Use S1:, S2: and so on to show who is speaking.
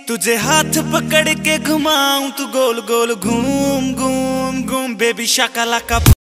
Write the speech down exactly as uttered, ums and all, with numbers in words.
S1: तुझे हाथ पकड़ के घुमाऊं तू गोल गोल घूम घूम घूम बेबी शाकालाका।